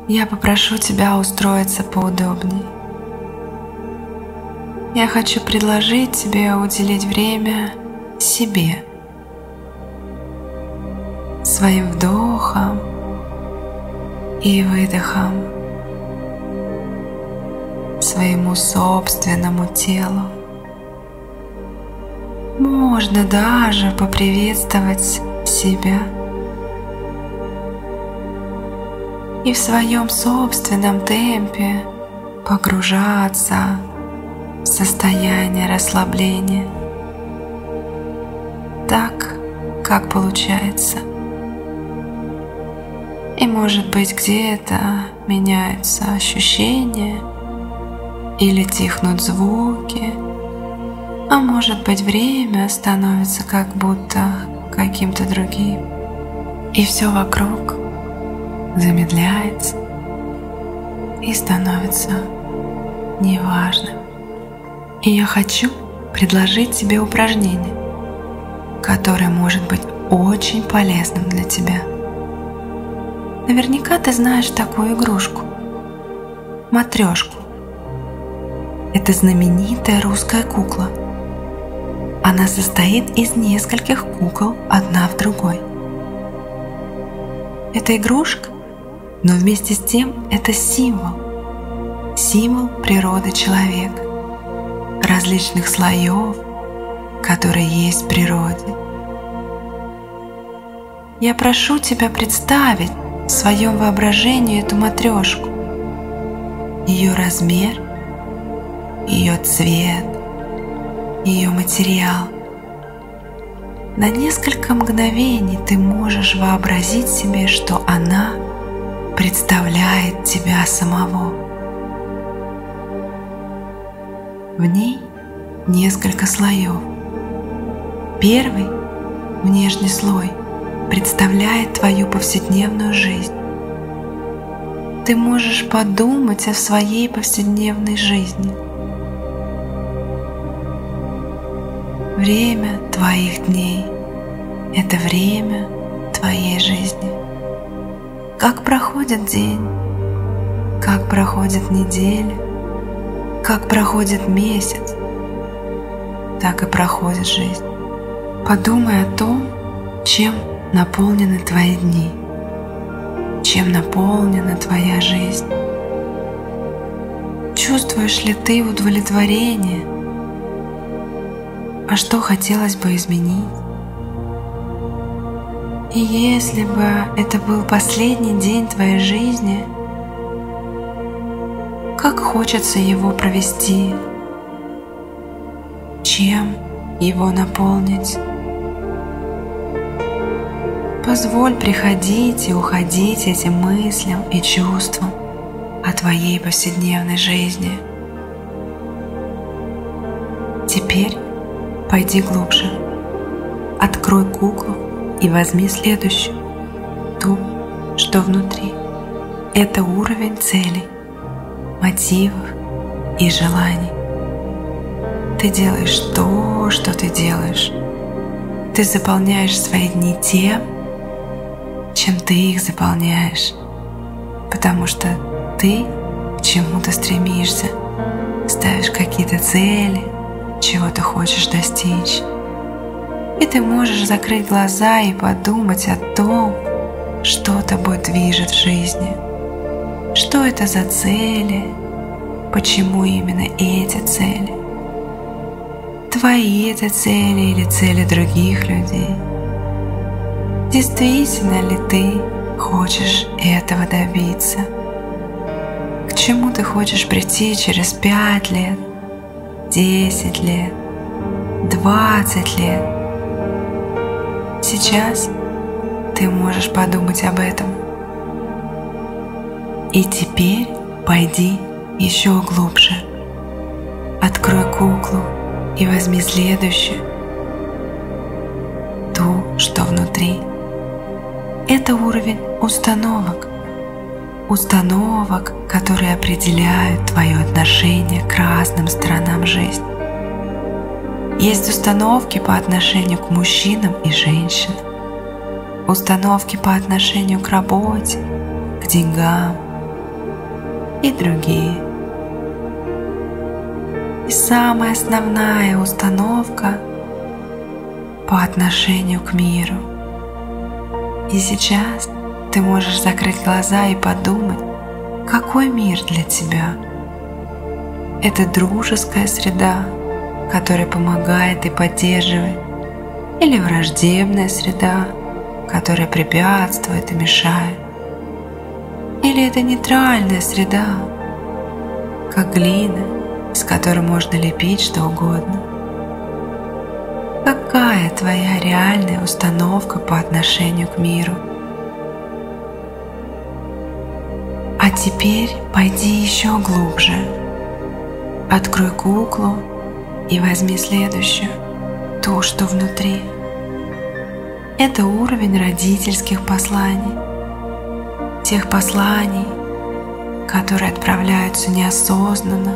Я попрошу тебя устроиться поудобнее. Я хочу предложить тебе уделить время себе, своим вдохом и выдохом, своему собственному телу. Можно даже поприветствовать себя и в своем собственном темпе погружаться в состояние расслабления так, как получается. И может быть где-то меняются ощущения или тихнут звуки, а может быть время становится как будто каким-то другим, и все вокруг замедляется и становится неважным. И я хочу предложить тебе упражнение, которое может быть очень полезным для тебя. Наверняка ты знаешь такую игрушку — матрешку. Это знаменитая русская кукла. Она состоит из нескольких кукол, одна в другой. Это игрушка, но вместе с тем это символ природы человека, различных слоев, которые есть в природе. Я прошу тебя представить в своем воображении эту матрешку, ее размер, ее цвет, ее материал. На несколько мгновений ты можешь вообразить себе, что она представляет тебя самого. В ней несколько слоев. Первый, внешний слой, представляет твою повседневную жизнь. Ты можешь подумать о своей повседневной жизни. Время твоих дней — это время твоей жизни. Как проходит день, как проходит неделя, как проходит месяц, так и проходит жизнь. Подумай о том, чем наполнены твои дни, чем наполнена твоя жизнь. Чувствуешь ли ты удовлетворение? А что хотелось бы изменить? И если бы это был последний день твоей жизни, как хочется его провести? Чем его наполнить? Позволь приходить и уходить этим мыслям и чувствам о твоей повседневной жизни. Теперь пойди глубже. Открой куклу и возьми следующую, ту, что внутри. Это уровень целей, мотивов и желаний. Ты делаешь то, что ты делаешь. Ты заполняешь свои дни тем, чем ты их заполняешь, потому что ты к чему-то стремишься, ставишь какие-то цели, чего ты хочешь достичь. И ты можешь закрыть глаза и подумать о том, что тобой движет в жизни, что это за цели, почему именно эти цели, твои это цели или цели других людей. Действительно ли ты хочешь этого добиться? К чему ты хочешь прийти через 5 лет, 10 лет, 20 лет? Сейчас ты можешь подумать об этом. И теперь пойди еще глубже. Открой куклу и возьми следующую, ту, что внутри. Это уровень установок, которые определяют твое отношение к разным сторонам жизни. Есть установки по отношению к мужчинам и женщинам, установки по отношению к работе, к деньгам, и другие. И самая основная установка по отношению к миру. И сейчас ты можешь закрыть глаза и подумать, какой мир для тебя. Это дружеская среда, которая помогает и поддерживает, или враждебная среда, которая препятствует и мешает, или это нейтральная среда, как глина, из которой можно лепить что угодно. Какая твоя реальная установка по отношению к миру? А теперь пойди еще глубже. Открой куклу и возьми следующую, ту, что внутри. Это уровень родительских посланий. Тех посланий, которые отправляются неосознанно,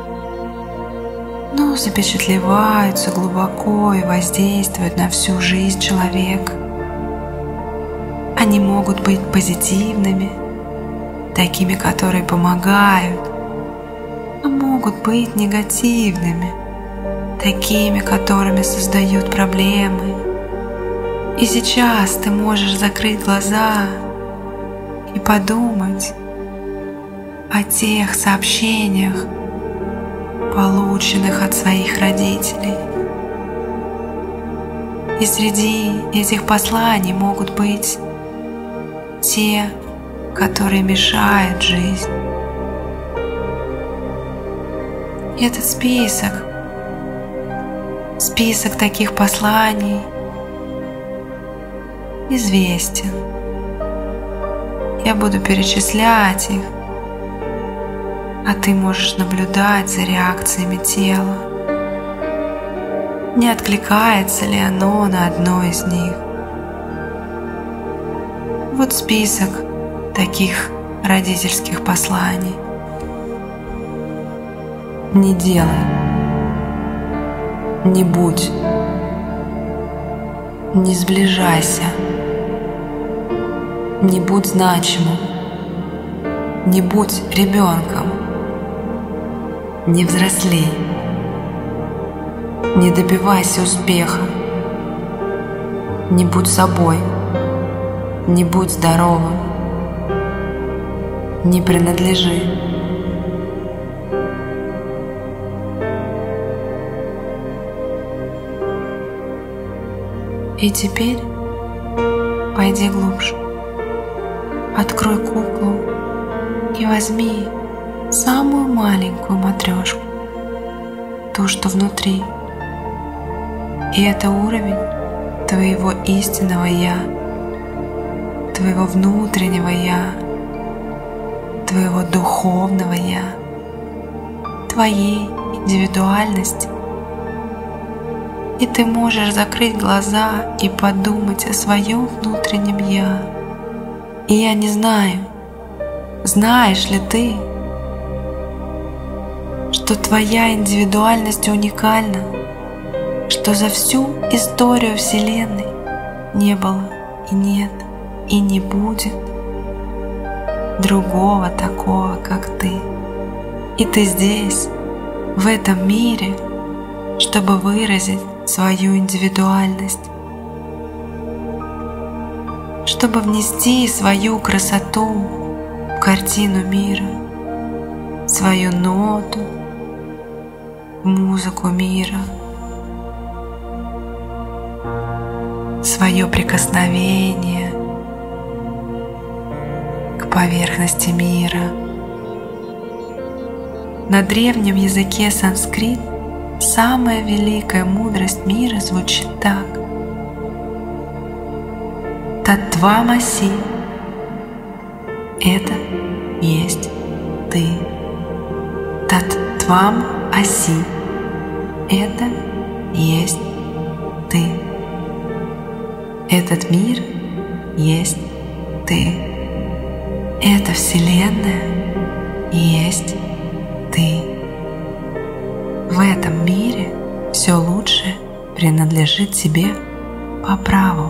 но запечатлеваются глубоко и воздействуют на всю жизнь человека. Они могут быть позитивными, такими, которые помогают, а могут быть негативными, такими, которыми создают проблемы. И сейчас ты можешь закрыть глаза и подумать о тех сообщениях, полученных от своих родителей. И среди этих посланий могут быть те, которые мешают жизни. И этот список таких посланий известен. Я буду перечислять их, а ты можешь наблюдать за реакциями тела. Не откликается ли оно на одно из них? Вот список таких родительских посланий. Не делай, не будь, не сближайся, не будь значимым, не будь ребенком, не взрослей, не добивайся успеха, не будь собой, не будь здоровым, не принадлежи. И теперь пойди глубже. Открой куклу и возьми самую маленькую матрешку, ту, что внутри. И это уровень твоего истинного «Я», твоего внутреннего «Я», твоего духовного «Я», твоей индивидуальности. И ты можешь закрыть глаза и подумать о своем внутреннем «Я». И я не знаю, знаешь ли ты, что твоя индивидуальность уникальна, что за всю историю Вселенной не было и нет и не будет другого такого, как ты. И ты здесь, в этом мире, чтобы выразить свою индивидуальность, чтобы внести свою красоту в картину мира, свою ноту в музыку мира, свое прикосновение к поверхности мира. На древнем языке санскрит самая великая мудрость мира звучит так: Татвамаси — это есть ты. Татвам аси — это есть ты. Этот мир есть ты. Эта Вселенная есть ты. В этом мире все лучшее принадлежит тебе по праву,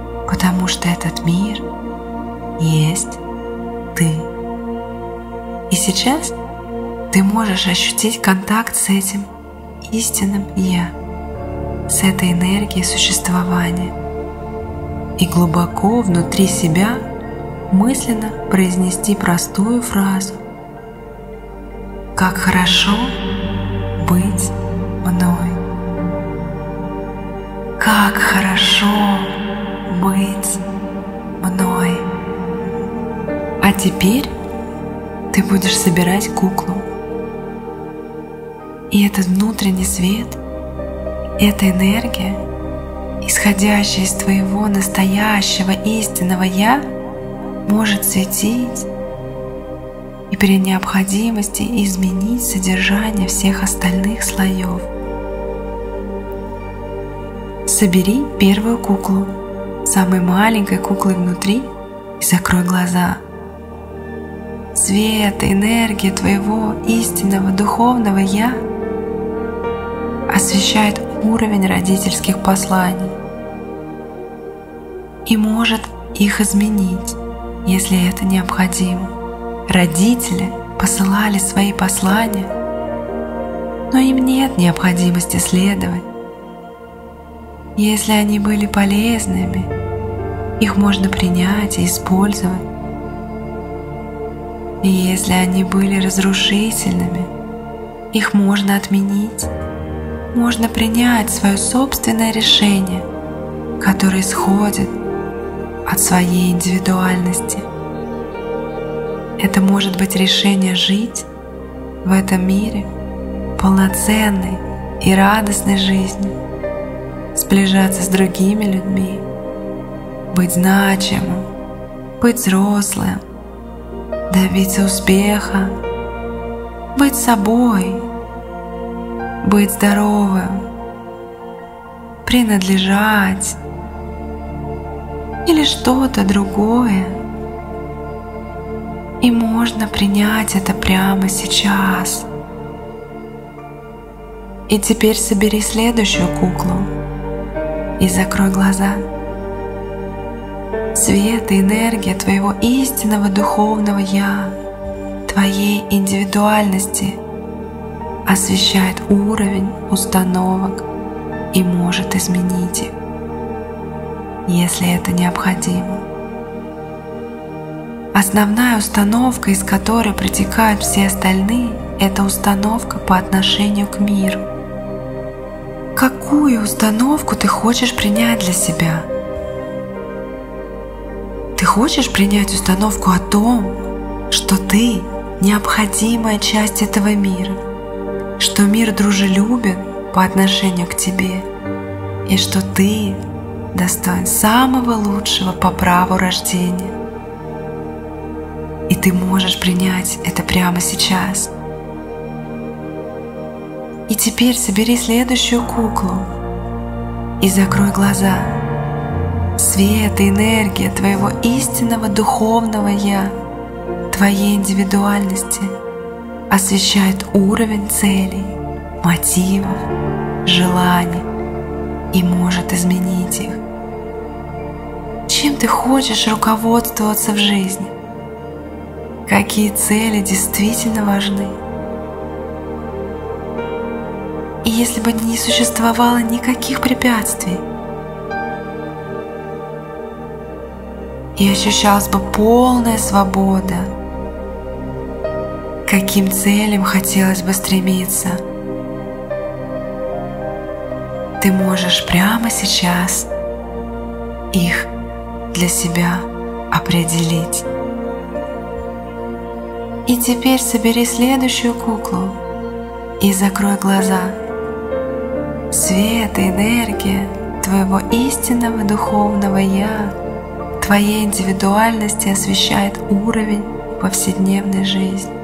потому что этот мир есть ты. сейчас ты можешь ощутить контакт с этим истинным «Я», с этой энергией существования, и глубоко внутри себя мысленно произнести простую фразу: «Как хорошо быть мной! Как хорошо быть мной!» А теперь ты будешь собирать куклу. И этот внутренний свет, эта энергия, исходящая из твоего настоящего истинного «Я», может светить и при необходимости изменить содержание всех остальных слоев. Собери первую куклу, самой маленькой куклой внутри, и закрой глаза. Свет и энергия твоего истинного духовного «Я» освещает уровень родительских посланий и может их изменить, если это необходимо. Родители посылали свои послания, но им нет необходимости следовать. Если они были полезными, их можно принять и использовать. И если они были разрушительными, их можно отменить. Можно принять свое собственное решение, которое исходит от своей индивидуальности. Это может быть решение жить в этом мире полноценной и радостной жизнью, сближаться с другими людьми, быть значимым, быть взрослым, добиться успеха, быть собой, быть здоровым, принадлежать или что-то другое. И можно принять это прямо сейчас. И теперь собери следующую куклу и закрой глаза. Свет и энергия твоего истинного духовного «Я», твоей индивидуальности освещает уровень установок и может изменить их, если это необходимо. Основная установка, из которой протекают все остальные, это установка по отношению к миру. Какую установку ты хочешь принять для себя? Ты хочешь принять установку о том, что ты необходимая часть этого мира, что мир дружелюбен по отношению к тебе и что ты достоин самого лучшего по праву рождения. И ты можешь принять это прямо сейчас. И теперь собери следующую куклу и закрой глаза. Свет и энергия твоего истинного духовного «Я», твоей индивидуальности освещает уровень целей, мотивов, желаний и может изменить их. Чем ты хочешь руководствоваться в жизни? Какие цели действительно важны? И если бы не существовало никаких препятствий, и ощущалась бы полная свобода, каким целям хотелось бы стремиться, ты можешь прямо сейчас их для себя определить. И теперь собери следующую куклу и закрой глаза. Свет и энергия твоего истинного духовного «Я», твоей индивидуальности освещает уровень повседневной жизни.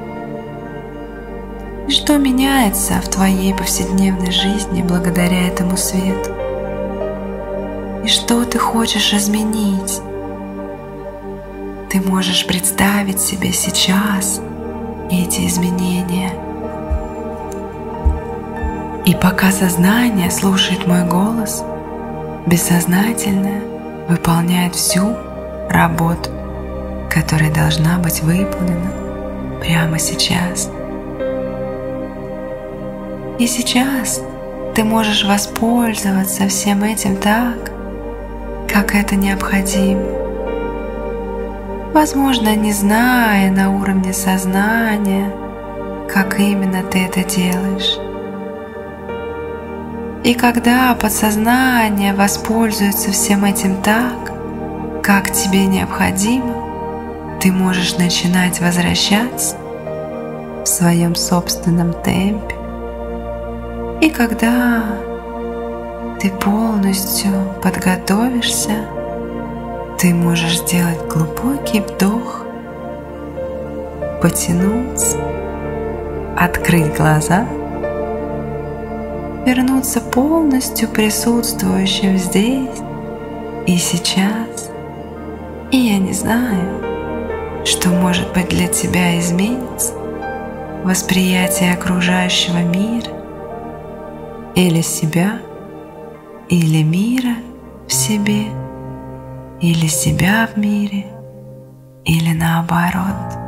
И что меняется в твоей повседневной жизни благодаря этому свету? И что ты хочешь изменить? Ты можешь представить себе сейчас эти изменения. И пока сознание слушает мой голос, бессознательное выполняет всю работу, которая должна быть выполнена. прямо сейчас. И сейчас ты можешь воспользоваться всем этим так, как это необходимо. Возможно, не зная на уровне сознания, как именно ты это делаешь. И когда подсознание воспользуется всем этим так, как тебе необходимо, ты можешь начинать возвращаться в своем собственном темпе. И когда ты полностью подготовишься, ты можешь сделать глубокий вдох, потянуться, открыть глаза, вернуться полностью присутствующим здесь и сейчас. И я не знаю, что может быть для тебя изменится, восприятие окружающего мира или себя, или мира в себе, или себя в мире, или наоборот.